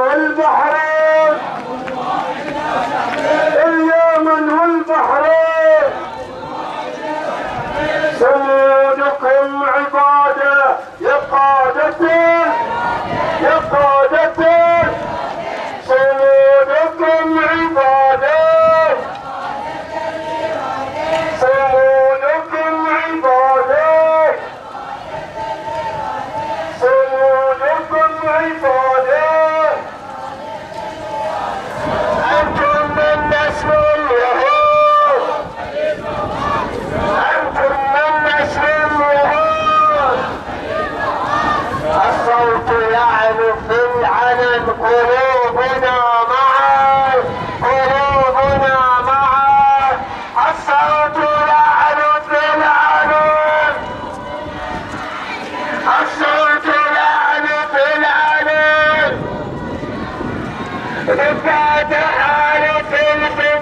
والبحرين، اليمن والبحرين، صمودكم عبادة يا قادة يا قادة، صمودكم عبادة، صمودكم عبادة، صمودكم عبادة. أنتم من نسل اليهود، أنتم من نسل اليهود، الصوت يعلو في العلن، قلوبنا معا، قلوبنا معا، الصوت يعلو في العلن، الصوت يعلو في العلن، رفعت حالة الفيل.